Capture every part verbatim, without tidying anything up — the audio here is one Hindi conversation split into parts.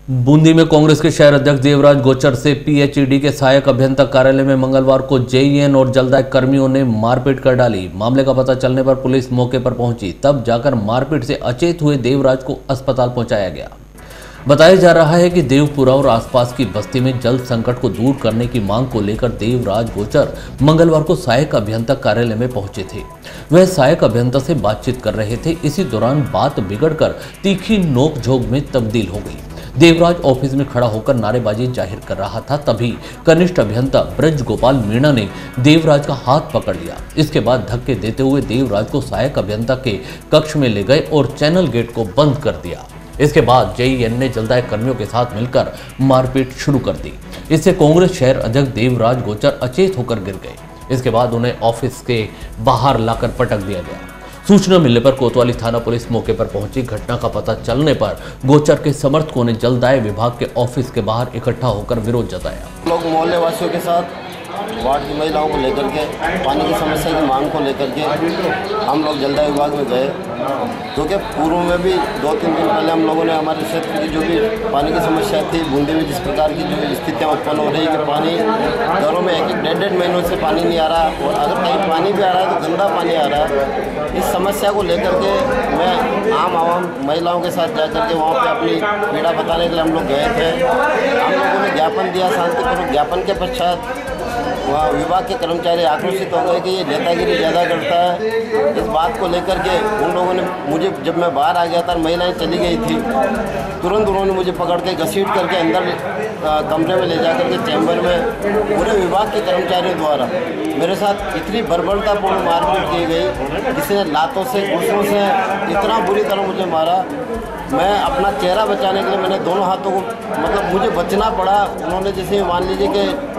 बूंदी में कांग्रेस के शहर अध्यक्ष देवराज गोचर से पीएचईडी के सहायक अभियंता कार्यालय में मंगलवार को जेईएन और जलदाय कर्मियों ने मारपीट कर डाली। मामले का पता चलने पर पुलिस मौके पर पहुंची, तब जाकर मारपीट से अचेत हुए देवराज को अस्पताल पहुंचाया गया। बताया जा रहा है कि देवपुरा और आसपास की बस्ती में जल संकट को दूर करने की मांग को लेकर देवराज गोचर मंगलवार को सहायक अभियंता कार्यालय में पहुंचे थे। वह सहायक अभियंता से बातचीत कर रहे थे। इसी दौरान बात बिगड़कर तीखी नोकझोंक में तब्दील हो गई। देवराज ऑफिस में खड़ा होकर नारेबाजी जाहिर कर रहा था, तभी कनिष्ठ अभियंता ब्रज गोपाल मीणा ने देवराज का हाथ पकड़ लिया। इसके बाद धक्के देते हुए देवराज को सहायक अभियंता के कक्ष में ले गए और चैनल गेट को बंद कर दिया। इसके बाद जेईएन ने जलदाय कर्मियों के साथ मिलकर मारपीट शुरू कर दी। इससे कांग्रेस शहर अध्यक्ष देवराज गोचर अचेत होकर गिर गए। इसके बाद उन्हें ऑफिस के बाहर लाकर पटक दिया गया। सूचना मिलने पर कोतवाली थाना पुलिस मौके पर पहुंची। घटना का पता चलने पर गोचर के समर्थकों ने जलदाय विभाग के ऑफिस के बाहर इकट्ठा होकर विरोध जताया। लोग मोहल्ले वासियों के साथ वार्ड की महिलाओं को लेकर के पानी की समस्या की मांग को लेकर के हम लोग जलदाय विभाग में गए, क्योंकि पूर्व में भी दो तीन दिन पहले हम लोगों ने हमारे क्षेत्र की जो भी पानी की समस्या थी, बूंदी में जिस प्रकार की जो स्थितियाँ उत्पन्न हो रही है कि पानी घरों में एक एक डेढ़ डेढ़ महीनों से पानी नहीं आ रहा, और अगर कहीं पानी भी आ रहा है तो गंदा पानी आ रहा है। इस समस्या को लेकर के मैं आम आवाम महिलाओं के साथ जा करके वहाँ पर अपनी पीड़ा बताने के लिए हम लोग गए थे। हम लोगों ने ज्ञापन दिया शांतिपूर्वक। ज्ञापन के पश्चात वहाँ विभाग के कर्मचारी आक्रोशित हो गए कि ये नेतागिरी ज़्यादा करता है। इस बात को लेकर के उन लोगों ने मुझे, जब मैं बाहर आ गया था, महिलाएं चली गई थी, तुरंत उन्होंने मुझे पकड़ के घसीट करके अंदर आ, कमरे में ले जा करके चैम्बर में पूरे विभाग के कर्मचारियों द्वारा मेरे साथ इतनी बर्बरतापूर्ण मारपीट की गई। किसी ने लातों से, घुसों से इतना बुरी तरह मुझे मारा। मैं अपना चेहरा बचाने के लिए मैंने दोनों हाथों को, मतलब मुझे बचना पड़ा। उन्होंने जैसे मान लीजिए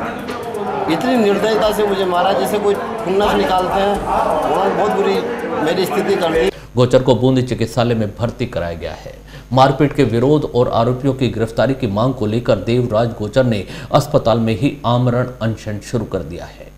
कि इतनी निर्दयता से मुझे मारा जैसे कोई खुन्नस निकालते हैं। उन्होंने बहुत बुरी मेरी स्थिति कर दी। गोचर को बूंदी चिकित्सालय में भर्ती कराया गया है। मारपीट के विरोध और आरोपियों की गिरफ्तारी की मांग को लेकर देवराज गोचर ने अस्पताल में ही आमरण अनशन शुरू कर दिया है।